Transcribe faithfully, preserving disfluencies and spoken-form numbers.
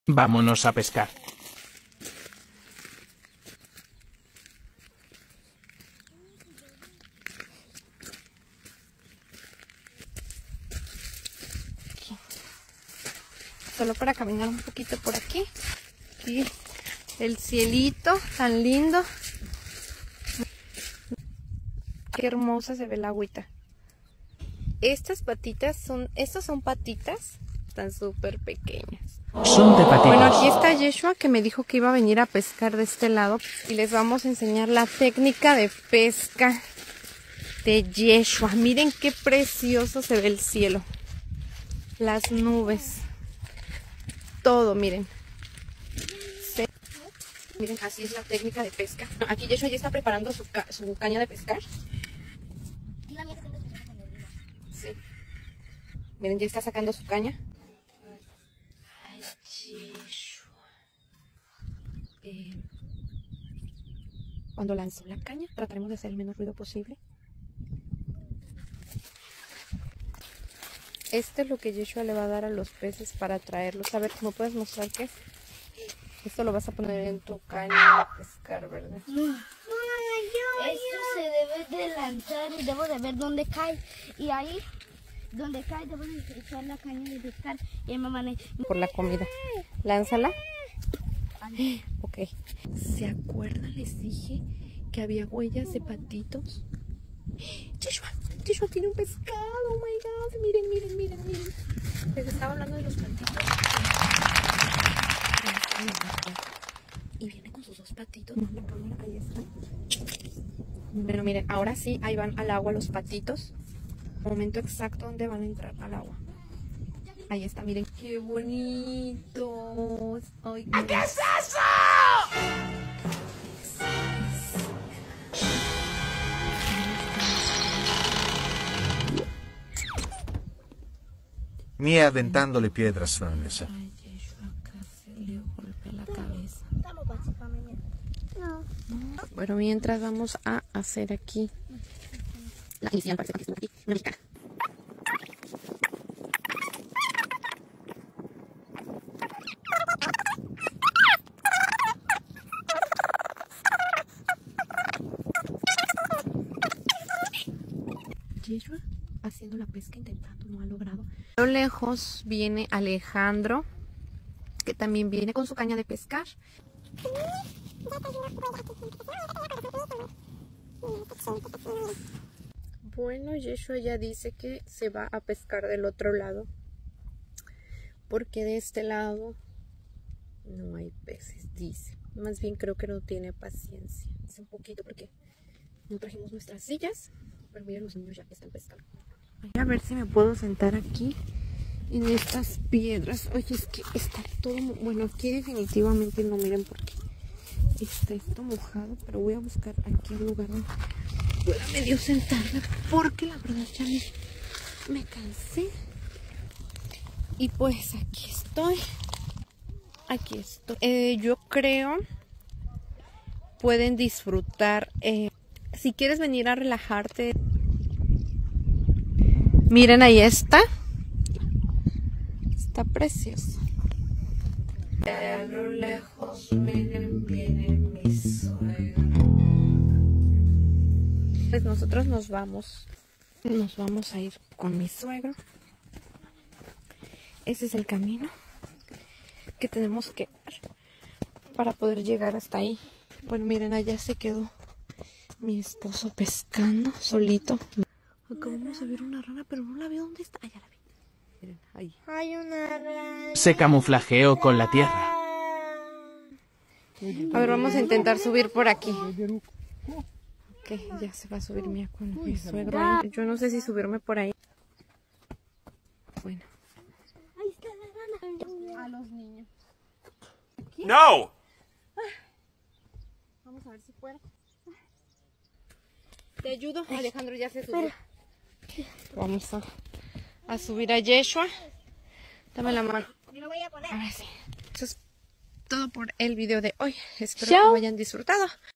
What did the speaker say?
Vámonos a pescar. Solo para caminar un poquito por aquí. Aquí el cielito tan lindo. Qué hermosa se ve la agüita. Estas patitas son, estas son patitas, están súper pequeñas. Son de patitas. Bueno, aquí está Yeshua que me dijo que iba a venir a pescar de este lado y les vamos a enseñar la técnica de pesca de Yeshua. Miren qué precioso se ve el cielo, las nubes, todo, miren. Se... Miren, así es la técnica de pesca. Aquí Yeshua ya está preparando su, ca su caña de pescar. Sí. Miren, ya está sacando su caña. Ay, Yeshua. Eh, cuando lanzó la caña, trataremos de hacer el menor ruido posible. Este es lo que Yeshua le va a dar a los peces para atraerlos. A ver, ¿cómo puedes mostrar qué es? Esto lo vas a poner en tu caña de pescar, ¿verdad? No. Esto se debe de lanzar y debo de ver dónde cae. Y ahí, donde cae, debo de echar la caña de pescar. Y mi mamá le... Por la comida. Lánzala. Ok. ¿Se acuerdan? Les dije que había huellas de patitos. Yeshua, Yeshua tiene un pescado. Oh my God. Miren, miren, miren, miren. Les estaba hablando de los patitos. Y viene con sus dos patitos. Ahí está. Pero miren, ahora sí, ahí van al agua los patitos. Momento exacto donde van a entrar al agua. Ahí está, miren. ¡Qué bonitos! Ay, ¿Qué es eso? Mía aventándole piedras, Vanessa. Ay, Yeshua casi le golpea la cabeza. No. Bueno, mientras vamos a hacer aquí la inicial para que aquí una mexicana. Yeshua haciendo la pesca, intentando, no ha logrado. A lo lejos viene Alejandro, que también viene con su caña de pescar. Bueno, Yeshua ya dice que se va a pescar del otro lado, porque de este lado no hay peces, dice. Más bien creo que no tiene paciencia. Es un poquito porque no trajimos nuestras sillas, pero miren, los niños ya están pescando. A ver si me puedo sentar aquí en estas piedras. Oye, es que está todo... Bueno, aquí definitivamente no, miren por qué está esto mojado, pero voy a buscar aquí un lugar donde pueda medio sentarme, porque la verdad ya me, me cansé. Y pues aquí estoy. Aquí estoy. Eh, yo creo pueden disfrutar. Eh, si quieres venir a relajarte. Miren, ahí está. Está precioso. A lo lejos, miren, viene mi suegro. Pues nosotros nos vamos. Nos vamos a ir con mi suegro. Ese es el camino que tenemos que dar para poder llegar hasta ahí. Bueno, miren, allá se quedó mi esposo pescando solito. Acabamos de ver una rana, pero no la veo. ¿Dónde está? Allá la vi. Miren, ahí. Hay una rana. Se camuflajeó con la tierra. A ver, vamos a intentar subir por aquí. Ok, ya se va a subir Mía con mi suegro ahí. Yo no sé si subirme por ahí. Bueno. Ahí está la rana. A los niños. ¡No! Vamos a ver si puedo. ¿Te ayudo? Alejandro ya se subió. Vamos a, a subir a Yeshua. Dame la mano. Yo lo voy a poner. A ver si. Eso es todo por el video de hoy. Espero Chao. que lo hayan disfrutado.